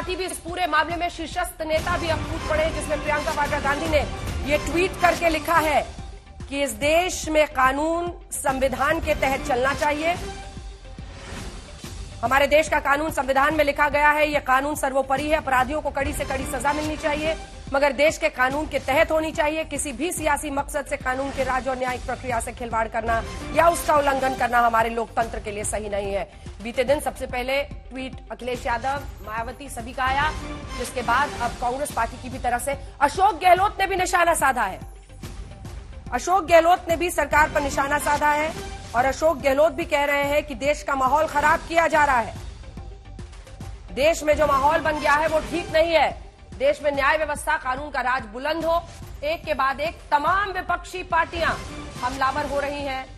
Party भी इस पूरे मामले में शीर्षस्थ नेता भी अब फूट पड़े, जिसमें प्रियंका वाड्रा गांधी ने ये ट्वीट करके लिखा है कि इस देश में कानून संविधान के तहत चलना चाहिए। हमारे देश का कानून संविधान में लिखा गया है, यह कानून सर्वोपरि है, अपराधियों को कड़ी से कड़ी सजा मिलनी चाहिए, मगर देश के कानून के तहत होनी चाहिए। किसी भी सियासी मकसद से कानून के राज और न्यायिक प्रक्रिया से खिलवाड़ करना या उसका उल्लंघन करना हमारे लोकतंत्र के लिए सही नहीं है। बीते दिन सबसे पहले ट्वीट अखिलेश यादव, मायावती सभी का आया, जिसके बाद अब कांग्रेस पार्टी की भी तरफ से अशोक गहलोत ने भी निशाना साधा है। अशोक गहलोत ने भी सरकार पर निशाना साधा है और अशोक गहलोत भी कह रहे हैं कि देश का माहौल खराब किया जा रहा है। देश में जो माहौल बन गया है वो ठीक नहीं है। देश में न्याय व्यवस्था, कानून का राज बुलंद हो, एक के बाद एक तमाम विपक्षी पार्टियां हमलावर हो रही हैं।